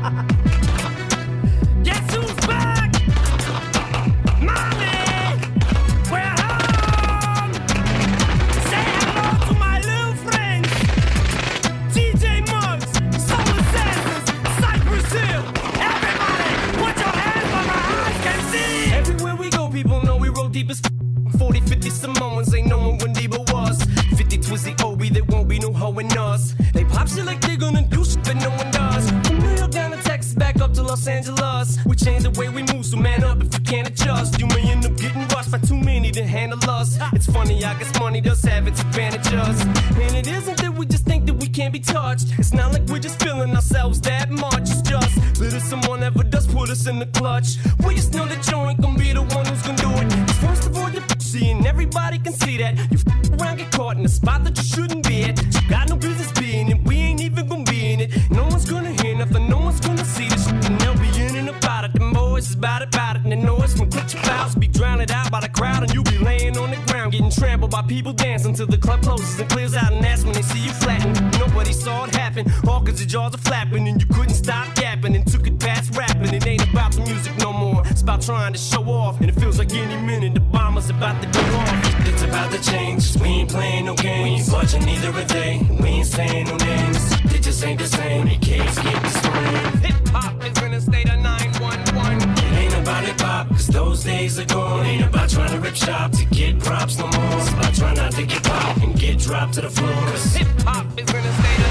Guess who's back? Mommy, we're home. Say hello to my little friends. TJ Muggs, Soul Assassins, Cypress Hill. Everybody, put your hands where my eyes can see. Everywhere we go, people know we roll deep as 40, 50 Samoans, ain't no one when they but was. 50 Twizzy Obi, there won't be no hoe in us. They pop shit like they gonna do shit that no one does. From New York down to Texas, back up to Los Angeles. We change the way we move, so man up if you can't adjust. You may end up getting rushed by too many to handle us. It's funny, I guess money does have its advantages. And it isn't that we just think that we can't be touched. It's not like we're just feeling ourselves that much. It's just that if someone ever does put us in the clutch, we just know that you ain't gonna be the one who's gonna do it. It's first of all, you're and everybody can see that. You around, get caught in a spot that you shouldn't be at. You got no business being it, we ain't even gonna be in it. No one's gonna hear nothing, no one's gonna see this shit. And they'll be in and about it, them boys is about it. And the noise from clutch your fouls be drowned out by the crowd. And you be laying on the ground, getting trampled by people dancing till the club closes and clears out. And that's when they see you flattened. Nobody saw it happen, all cause your jaws are flapping. And you couldn't stop yapping and took it past rapping. It ain't about the music no more, it's about trying to show off. And it feels like any minute the bomber's about to go off. It's about to change, we ain't playing no games. We ain't watching neither are they, we ain't saying no names. They just ain't the same, they kids get disciplined. Hip-hop is gonna stay the 911. It ain't about hip-hop, cause those days are gone. It ain't about trying to rip shop to get props no more. It's about trying not to get popped and get dropped to the floor. Cause hip-hop is gonna stay the